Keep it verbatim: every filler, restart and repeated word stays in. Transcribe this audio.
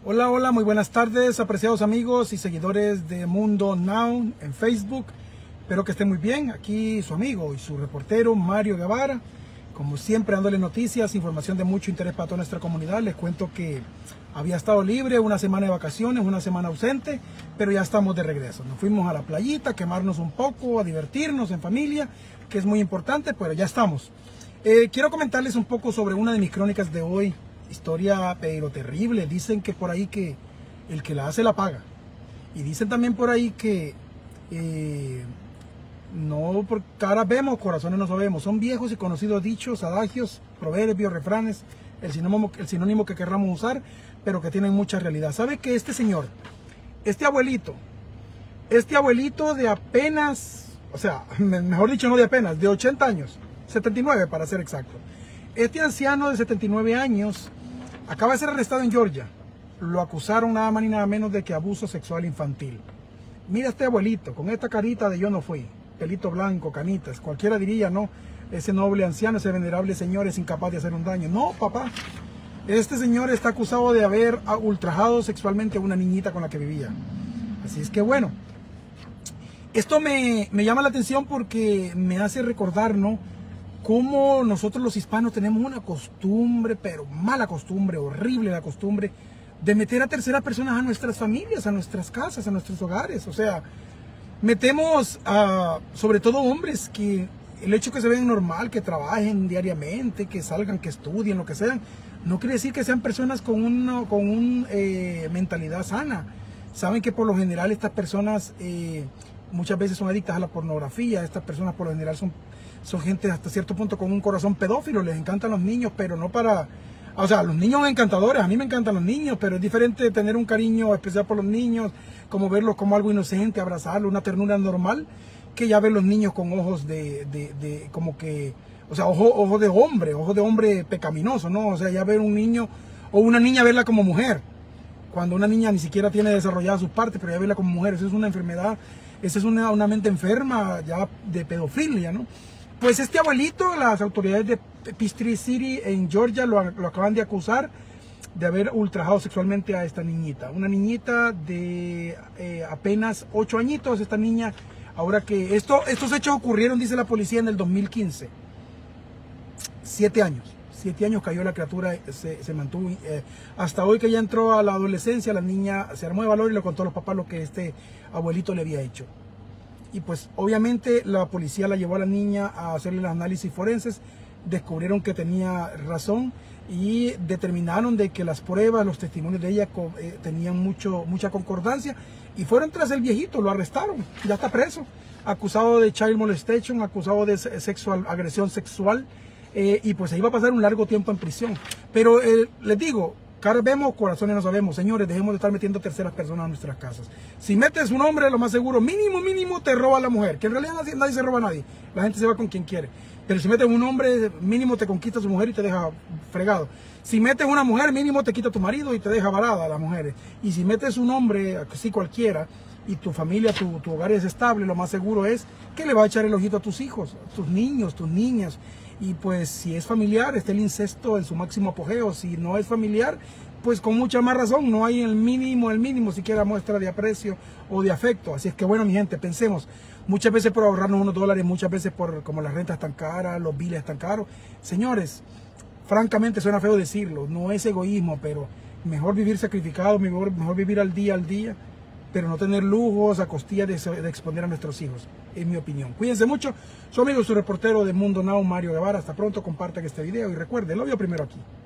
Hola, hola, muy buenas tardes, apreciados amigos y seguidores de Mundo Now en Facebook. Espero que estén muy bien. Aquí su amigo y su reportero Mario Guevara, como siempre dándole noticias, información de mucho interés para toda nuestra comunidad. Les cuento que había estado libre, una semana de vacaciones, una semana ausente, pero ya estamos de regreso. Nos fuimos a la playita a quemarnos un poco, a divertirnos en familia, que es muy importante, pero ya estamos. Eh, quiero comentarles un poco sobre una de mis crónicas de hoy. Historia pero terrible. Dicen que por ahí que el que la hace la paga. Y dicen también por ahí que eh, no por caras vemos, corazones no sabemos. Son viejos y conocidos dichos, adagios, proverbios, refranes, el sinónimo, el sinónimo que querramos usar, pero que tienen mucha realidad. ¿Sabe que este señor, este abuelito, este abuelito de apenas, o sea, mejor dicho no de apenas, de ochenta años, setenta y nueve para ser exacto. Este anciano de setenta y nueve años acaba de ser arrestado en Georgia. Lo acusaron nada más ni nada menos de que abuso sexual infantil. Mira este abuelito, con esta carita de yo no fui, pelito blanco, canitas. Cualquiera diría, no, ese noble anciano, ese venerable señor es incapaz de hacer un daño. No, papá. Este señor está acusado de haber ultrajado sexualmente a una niñita con la que vivía. Así es que bueno, esto me, me llama la atención porque me hace recordar, ¿no?, cómo nosotros los hispanos tenemos una costumbre, pero mala costumbre, horrible la costumbre, de meter a terceras personas a nuestras familias, a nuestras casas, a nuestros hogares. O sea, metemos a, sobre todo hombres, que el hecho que se ven normal, que trabajen diariamente, que salgan, que estudien, lo que sean, no quiere decir que sean personas con una con un, eh, mentalidad sana. Saben que por lo general estas personas eh, muchas veces son adictas a la pornografía. Estas personas por lo general son Son gente hasta cierto punto con un corazón pedófilo, les encantan los niños, pero no para... O sea, los niños son encantadores, a mí me encantan los niños, pero es diferente tener un cariño especial por los niños, como verlos como algo inocente, abrazarlos, una ternura normal, que ya ver los niños con ojos de, de, de como que... O sea, ojos ojo de hombre, ojos de hombre pecaminoso, ¿no? O sea, ya ver un niño o una niña verla como mujer, cuando una niña ni siquiera tiene desarrollada sus partes, pero ya verla como mujer, eso es una enfermedad, esa es una, una mente enferma ya de pedofilia, ¿no? Pues este abuelito, las autoridades de Peachtree City en Georgia lo, lo acaban de acusar de haber ultrajado sexualmente a esta niñita. Una niñita de eh, apenas ocho añitos. Esta niña, ahora que esto, estos hechos ocurrieron, dice la policía, en el dos mil quince. Siete años. Siete años cayó la criatura, se, se mantuvo. Eh, hasta hoy que ya entró a la adolescencia, la niña se armó de valor y le contó a los papás lo que este abuelito le había hecho. Y pues obviamente la policía la llevó a la niña a hacerle los análisis forenses, descubrieron que tenía razón y determinaron de que las pruebas, los testimonios de ella eh, tenían mucho, mucha concordancia, y fueron tras el viejito, lo arrestaron, ya está preso, acusado de child molestation, acusado de sexual, agresión sexual, eh, y pues ahí va a pasar un largo tiempo en prisión. Pero eh, les digo, caras vemos, corazones no sabemos. Señores, dejemos de estar metiendo terceras personas a nuestras casas. Si metes un hombre, lo más seguro, mínimo, mínimo, te roba a la mujer. Que en realidad nadie, nadie se roba a nadie. La gente se va con quien quiere. Pero si metes un hombre, mínimo te conquista a su mujer y te deja fregado. Si metes una mujer, mínimo te quita a tu marido y te deja varada a las mujeres. Y si metes un hombre, así cualquiera, y tu familia, tu, tu hogar es estable, lo más seguro es que le va a echar el ojito a tus hijos, a tus niños, tus niñas. Y pues si es familiar, está el incesto en su máximo apogeo. Si no es familiar, pues con mucha más razón, no hay el mínimo, el mínimo siquiera muestra de aprecio o de afecto. Así es que bueno, mi gente, pensemos, muchas veces por ahorrarnos unos dólares, muchas veces por como las rentas están caras, los biles están caros. Señores, francamente suena feo decirlo, no es egoísmo, pero mejor vivir sacrificado, mejor, mejor vivir al día al día, pero no tener lujos a costilla de, de exponer a nuestros hijos, en mi opinión. Cuídense mucho, su amigo, su reportero de Mundo Now, Mario Guevara. Hasta pronto, compartan este video y recuerden, lo veo primero aquí.